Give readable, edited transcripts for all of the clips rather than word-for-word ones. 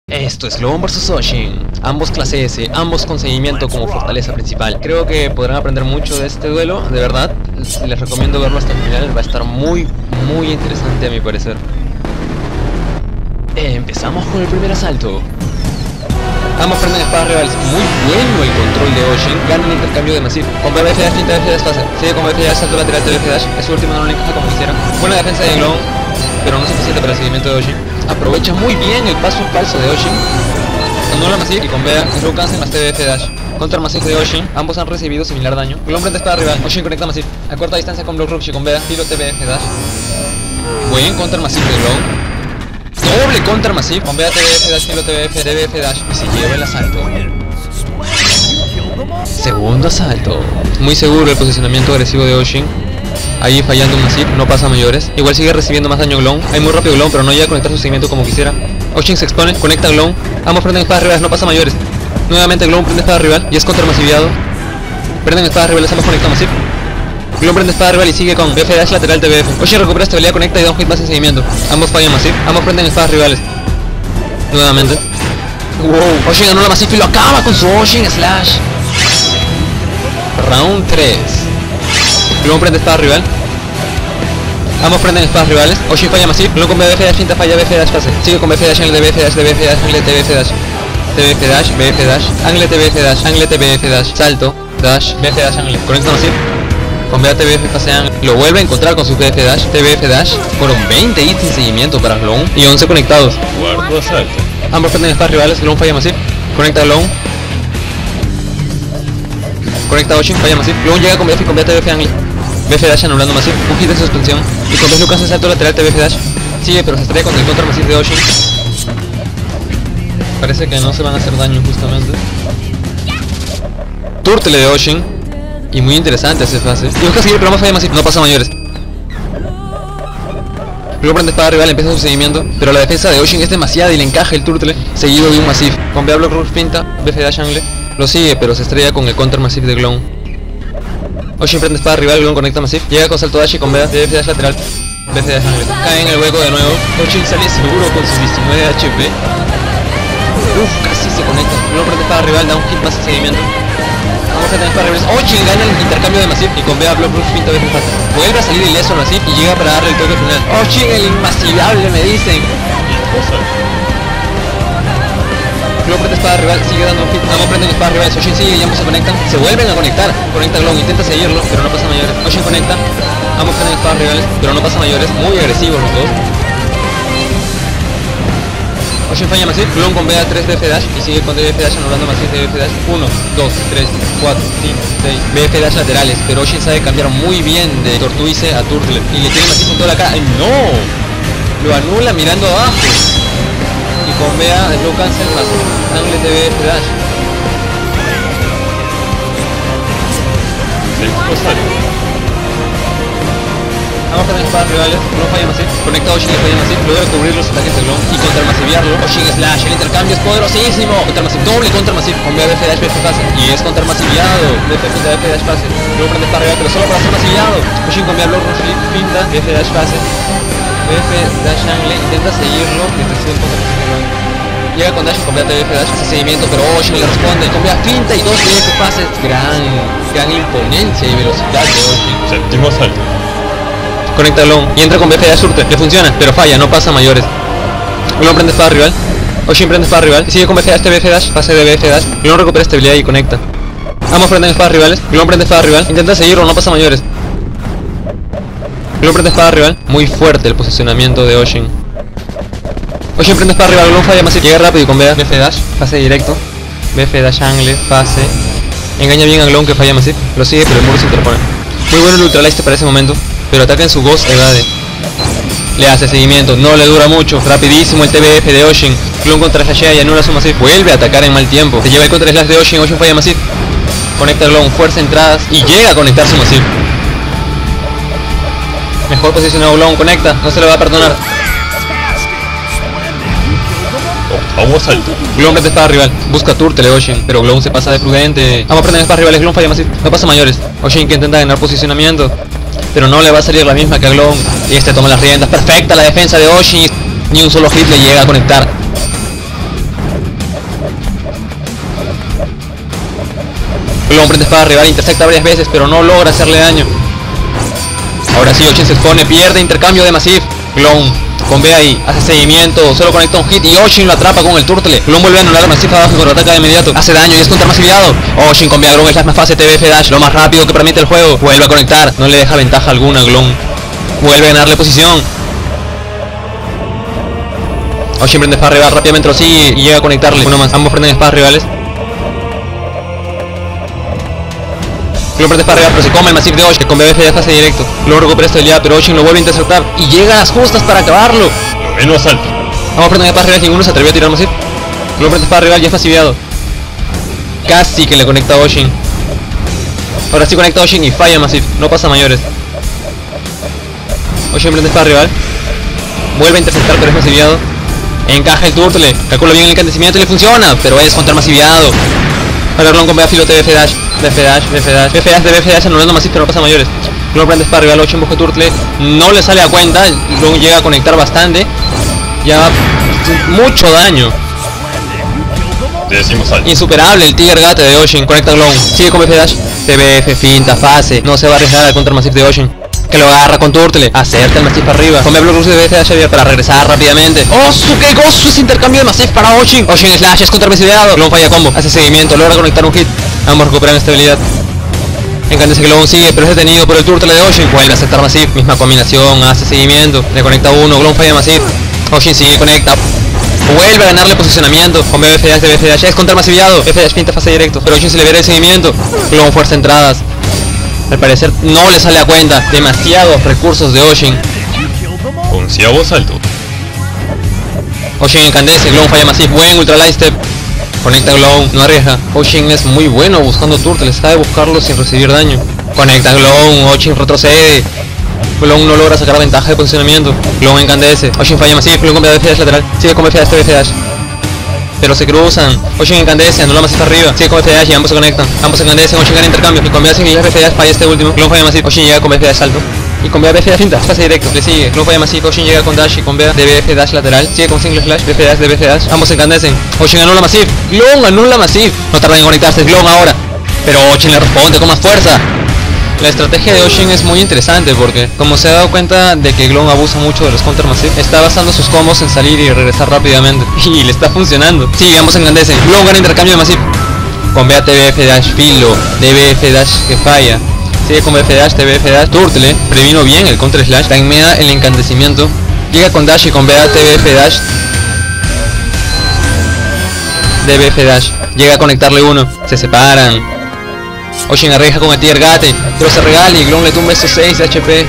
Esto es Glowon vs Oshin, ambos clase S, ambos con seguimiento como fortaleza principal. Creo que podrán aprender mucho de este duelo, de verdad. Les recomiendo verlo hasta el final, va a estar muy interesante a mi parecer. Empezamos con el primer asalto. Ambos prenden espadas rivales, muy bueno el control de Oshin, gana el intercambio de Masif. Con BF Dash, finta BF Dash fácil, sigue con BF Dash, salto lateral de BF Dash, es su último, no le encaja como quisiera. Buena defensa de Glowon, pero no suficiente para el seguimiento de Oshin. Aprovecha muy bien el paso falso de Oshin. Anula Masif y con Bea, Slow Cancel más TBF Dash. Contra Masif de Oshin, ambos han recibido similar daño. Glowon prende espada rival, Oshin conecta Masif. A corta distancia con Block Rush y con Bea, filo TBF Dash. Buen contra Masif de Glowon. Doble contra Masif, con Bea TBF Dash, filo TBF Dash. Y se lleva el asalto. Segundo asalto. Muy seguro el posicionamiento agresivo de Oshin. Ahí fallando un Masif, no pasa a mayores. Igual sigue recibiendo más daño Glowon. Hay muy rápido Glowon, pero no llega a conectar su seguimiento como quisiera. Oshin se expone, conecta a Glowon. Ambos prenden espadas rivales, no pasa a mayores. Nuevamente Glowon prende espada rival y es contra masiviado. Prenden espadas rivales, ambos conectan Masif. Glowon prende espada rival y sigue con BF Dash lateral TBF. Oshin recupera estabilidad, conecta y da un hit más en seguimiento. Ambos fallan Masif, ambos prenden espadas rivales. Nuevamente. Wow, Oshin anula Masif y lo acaba con su Oshin Slash. Round 3. Glowon prende espada rival. Ambos prenden espadas rivales. Oshin falla Masif. Glowon con BF Dash, finta falla BF Dash fase. Sigue con BF Dash, angle de BF Dash, BF Dash, angle TBF Dash. TBF Dash, BF Dash, angle TBF Dash, angle TBF Dash, salto, Dash, BF Dash, angle. Conecta Masif. Con BF TBF fase angle. Lo vuelve a encontrar con su BF Dash, TBF Dash. Fueron 20 hits en seguimiento para Glowon y 11 conectados. Cuarto asalto. Ambos prenden espadas rivales. Glowon falla Masif. Conecta a Glowon. Conecta a Oshin, falla Masif. Glowon llega con BF y con BF TBF angle. BF Dash anulando Masif, un hit de suspensión. Y con BF Lucas el salto lateral TBF Dash. Sigue, pero se estrella con el contra Masif de Oshin. Parece que no se van a hacer daño justamente. Turtle de Oshin. Y muy interesante esa fase. Y busca seguir, pero más falla Masif, no pasa a mayores. Luego prende espada rival, empieza su seguimiento. Pero la defensa de Oshin es demasiada y le encaja el Turtle, seguido de un Masif. Con BA Block Rush pinta, BF Dash angle. Lo sigue, pero se estrella con el contra Masif de Glowon. Oshin prende espada rival, Glowon conecta Masif. Llega con salto dash y con BF Dash lateral. BF Dash angle. Cae en el hueco de nuevo. Oshin sale seguro con sus 19 HP. Casi se conecta. Glowon prende espada rival, da un hit más en seguimiento. Vamos a tener espada rivales. Oshin gana el intercambio de Masif y con BA Block Rush pinta BF fase. Vuelve a salir ileso Masif y llega para darle el toque final. Oshin el inmasivable, me dicen. Glowon prende espada rival, sigue dando un hit. Ambos prenden espada rival, Oshin sigue y ambos se conectan. Se vuelven a conectar. Conecta Glowon, intenta seguirlo, pero no pasa a mayores. Oshin conecta. Ambos prenden espadas rivales, pero no pasa a mayores. Muy agresivos los dos. Oshin falla Masif. Glowon con BA 3 BF Dash y sigue con BF Dash anulando Masif de BF Dash. 1, 2, 3, 4, 5, 6. BF Dash laterales, pero Oshin sabe cambiar muy bien de Tortuice a Turtle. Y le tiene Masif con toda la cara. ¡Ay, no! Lo anula mirando abajo. Y con BA Slow Cancel más angle de BF Dash. Sexto asalto. Ambos prenden espadas rivales, no falla Masif. Conecta a Oshin y falla Masif, logra cubrir los ataques de Glowon y contra masiviarlo. Oshin Slash, el intercambio es poderosísimo. Contra Masif, doble contra Masif, con BF Dash BF fase. Y es contra masiviado. BF Dash fase. Luego prende espada rival, pero solo para ser masiviado. Oshin con BF Block Rush finta, BF Dash fase. BF Dash angle, intenta seguirlo y recibe el contra Glowon. Llega con Dash y con BF Dash, hace seguimiento, pero Oshin le responde con BF finta y 2 BF fases. Gran imponencia y velocidad de Oshin. Séptimo asalto. Conecta a Glowon y entra con BF Dash Surte, le funciona, pero falla, no pasa a mayores. Glowon prende espada rival, Oshin prende espada rival y sigue con BF Dash BF Dash, fase de BF Dash. Glowon recupera estabilidad y conecta. Ambos prenden espadas rivales, Glowon prende espada rival, intenta seguirlo, no pasa a mayores. Glowon prende espada rival, muy fuerte el posicionamiento de Oshin. Oshin prende espada rival, Glowon falla Masif, llega rápido y con BF Dash, fase directo. BF Dash angle, fase. Engaña bien a Glowon que falla Masif, lo sigue pero el muro se interpone. Muy bueno el Ultralight para ese momento, pero ataca en su Ghost evade. Le hace seguimiento, no le dura mucho, rapidísimo el TBF de Oshin. Glowon contra Slashea y anula su Masif, vuelve a atacar en mal tiempo. Se lleva el contra Slash de Oshin, Oshin falla Masif. Conecta a Glowon, fuerza entradas y llega a conectar su Masif. Mejor posicionado Glowon, conecta, no se le va a perdonar. Octavo asalto. Glowon prende espada rival, busca Turtle Oshin, pero Glowon se pasa de prudente. Ambos prenden espadas rivales, Glowon falla Masif, no pasa a mayores. Oshin que intenta ganar posicionamiento, pero no le va a salir la misma que a Glowon. Y este toma las riendas, perfecta la defensa de Oshin. Ni un solo hit le llega a conectar. Glon prende espada rival, intercepta varias veces, pero no logra hacerle daño. Ahora sí, Oshin se expone, pierde intercambio de Massive. Glon con B ahí, hace seguimiento, solo conecta un hit y Oshin lo atrapa con el turtle. Glon vuelve a anular a Massive abajo y contraataca de inmediato. Hace daño y es contramasiviado. Oshin con B a Glon, es la más fácil, TBF Dash, lo más rápido que permite el juego. Vuelve a conectar, no le deja ventaja alguna a Glon. Vuelve a ganarle posición. Oshin prende espada rival, rápidamente lo sigue y llega a conectarle. Uno más, ambos prenden espadas rivales. Glon prende espada rival, pero se come el Massive de Oshin, que con BBF ya pase directo. Glon recupera esta habilidad, pero Oshin lo vuelve a interceptar y llega a las justas para acabarlo. Noveno asalto. Vamos prender espada rival, ninguno se atrevió a tirar Massive. Glon prende espada rival, ya es pasiviado. Casi que le conecta a Oshin. Ahora sí conecta a Oshin y falla Massive, no pasa a mayores. Oshin prende espada rival. Vuelve a interceptar, pero es masiviado. Encaja el turtle, calcula bien el incandescimiento y le funciona, pero es contramasiviado. Ahora Glon con B a filo TBF Dash, BF Dash, BF Dash, BF Dash, BF Dash, anulando Massive, pero no pasa a mayores. Glon prende espada rival, 8 en busca turtle, no le sale a cuenta, Glon llega a conectar bastante. Ya mucho daño. Décimo asalto. Insuperable el Tiger Gate de Oshin, conecta Glon, sigue con BF Dash, TBF, finta, fase, no se va a arriesgar al contra Massive de Oshin. Que lo agarra con turtle, acerca el Massive para arriba. Come Block Rush de BF Dash para regresar rápidamente. ¡Osu! ¡Qué gozo! Es intercambio de Massive para Oshin. Oshin Slash es contramasiviado. Glon falla combo, hace seguimiento, logra conectar un hit. Ambos recuperan estabilidad. Encandece que Glon sigue, pero es detenido por el turtle de Oshin. Vuelve a aceptar Massive, misma combinación, hace seguimiento. Le conecta uno, Glon falla Massive. Oshin sigue, conecta. Vuelve a ganarle posicionamiento. Con BF Dash de BF Dash es contramasiviado. BF Dash pinta fase directo, pero Oshin se libera el seguimiento. Glon fuerza entradas. Al parecer no le sale a cuenta. Demasiados recursos de Oshin. Onceavo asalto. Oshin encandece, Glon falla Massive. Buen ultra light step. Conecta Glon, no arriesga. Oshin es muy bueno buscando turtles, sabe buscarlo sin recibir daño. Conecta Glon, Oshin retrocede. Glon no logra sacar ventaja de posicionamiento. Glon encandece, Oshin falla Massive. Glon con BF Dash lateral, sigue con BF Dash, BF Dash. Pero se cruzan. Oshin encandece, anula Massive arriba. Sigue con BF Dash y ambos se conectan. Ambos encandecen, Oshin gana intercambio. Y con BF y BF Dash falla este último. Glon falla Massive, Oshin llega con BF Dash salto. Y con BF Dash finta, pase directo, le sigue. Glon falla Massive, Oshin llega con Dash y con BF Dash lateral. Sigue con single slash, BF Dash de BF Dash. Ambos encandecen. Oshin anula Massive. Glon anula Massive. No tarda en conectarse, es Glon ahora. Pero Oshin le responde con más fuerza. La estrategia de Oshin es muy interesante porque, como se ha dado cuenta de que Glon abusa mucho de los counter Massive, está basando sus combos en salir y regresar rápidamente. Y le está funcionando. Sí, ambos encandecen. Glon gana intercambio de Massive. Con BA TBF Dash filo, DBF Dash que falla. Sigue con BF Dash, TBF Dash, turtle, previno bien el counter slash, timea el encandecimiento. Llega con Dash y con BA TBF Dash. DBF Dash. Llega a conectarle uno. Se separan. Oshin arriesga con el Tiger Gate, pero se regala y Glon le tumba esos 6 de HP.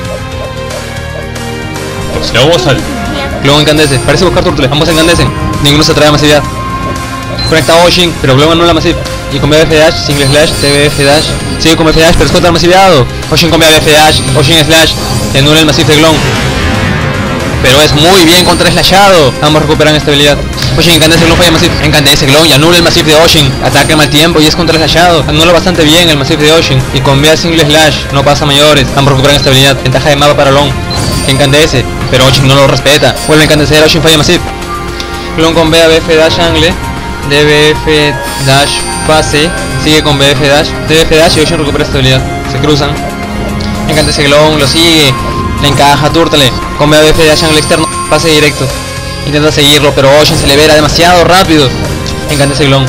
Doceavo asalto. Glon encandece, parece buscar turtle, ambos encandecen, ninguno se atrae a masividad. Conecta a Oshin, pero Glon anula Massive. Y con BF Dash, single slash, TBF Dash. Sigue con BF Dash, pero es contra masiviado. Oshin con BF Dash, Oshin slash, le anula el Massive de Glon. Pero es muy bien contra slashado. Ambos recuperan estabilidad. Oshin encandece, Glon falla Massive. Encandece Glon y anula el Massive de Oshin. Ataca mal tiempo y es contra slashado. Anula bastante bien el Massive de Oshin. Y con BA single slash no pasa a mayores. Ambos recuperan estabilidad. Ventaja de mapa para Glon. Encandece, pero Oshin no lo respeta. Vuelve a encandecer, Oshin falla Massive. Glon con BA BF Dash angle. DBF Dash fase. Sigue con BF Dash. DBF Dash y Oshin recupera estabilidad. Se cruzan. Encandece Glon, lo sigue. Le encaja turtle. Con BF Dash angle externo. Pase directo. Intenta seguirlo, pero Oshin se libera demasiado rápido. Encandece Glon.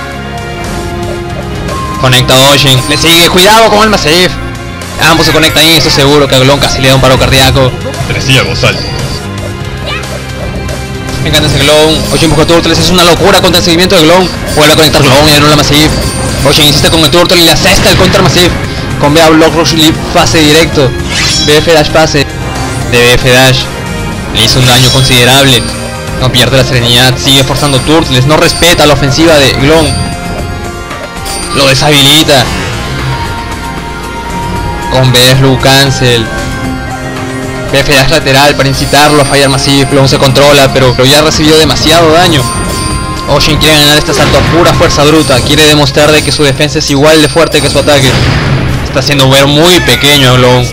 Conecta a Oshin. Le sigue. Cuidado con el Massive. Ambos se conectan y estoy seguro que a Glon casi le da un paro cardíaco. Treceavo asalto. Encandece Glon. Oshin busca turtles. Es una locura contra el seguimiento de Glon. Vuelve a conectar Glon y anula Massive. Oshin insiste con el turtle y le asesta el counter Massive. Con BA Block Rush Leap pase directo. BF Dash pase. DBF Dash. Le hizo un daño considerable. No pierde la serenidad. Sigue forzando turtles. No respeta la ofensiva de Glon. Lo deshabilita. Con BF Blue Cancel. BF Dash lateral para incitarlo a fallar Massive. Glon se controla, pero ya recibió demasiado daño. Oshin quiere ganar este asalto a pura fuerza bruta. Quiere demostrar de que su defensa es igual de fuerte que su ataque. Está haciendo ver muy pequeño a Glon.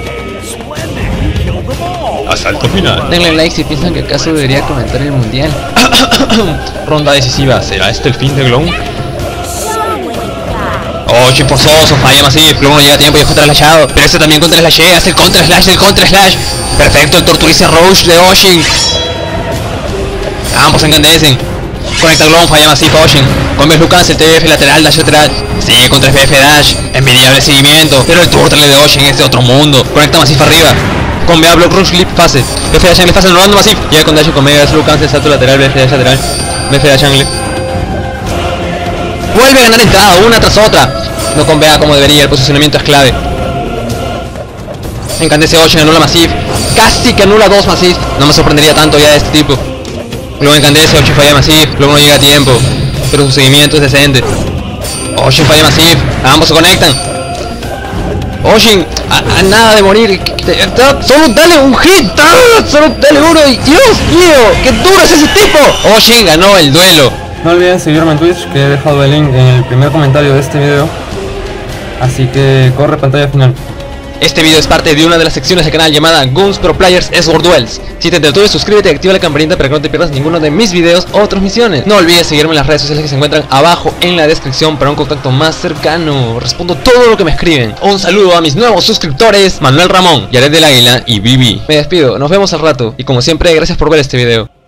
Asalto final. Denle like si piensan que acaso debería comentar el mundial. Ronda decisiva. ¿Será este el fin de Glon? Oshin forzoso, falla Masif, luego no llega a tiempo y es contra-slashado. Pero este también contra-slashea, hace el contra-slash del contra-slash. Perfecto, el torturiza Roche de Oshin. Ambos encandecen. Conecta Glon, falla Masif Oshin. Con Blue Cancel, TF lateral, dash lateral. Sigue contra FF dash. Envidiable seguimiento. Pero el turtle de Oshin es de otro mundo. Conecta Masif arriba. Con Mega Block Rush Leap fase. BF dash Angle fase, anulando Masif. Llega con dash con Mega Blue Cancel, salto lateral, BF dash lateral. BF dash Angle. Vuelve a ganar entrada, una tras otra. No convea como debería, el posicionamiento es clave. Encandece Oshin, anula Masif. Casi que anula 2 Masif. No me sorprendería tanto ya de este tipo. Luego encandece, Oshin falla Masif. Luego no llega a tiempo. Pero su seguimiento es decente. Oshin falla Masif. Ambos se conectan. Oshin, a nada de morir. Solo dale un hit. Solo dale uno. Y Dios mío, qué duro es ese tipo. Oshin ganó el duelo. No olviden seguirme en Twitch, que he dejado el link en el primer comentario de este video. Así que corre pantalla final. Este video es parte de una de las secciones del canal llamada Guns Pro Players Sword Duels. Si te entretienes, suscríbete y activa la campanita para que no te pierdas ninguno de mis videos o transmisiones. No olvides seguirme en las redes sociales que se encuentran abajo en la descripción para un contacto más cercano. Respondo todo lo que me escriben. Un saludo a mis nuevos suscriptores, Manuel Ramón, Yared del Águila y Vivi. Me despido, nos vemos al rato y como siempre, gracias por ver este video.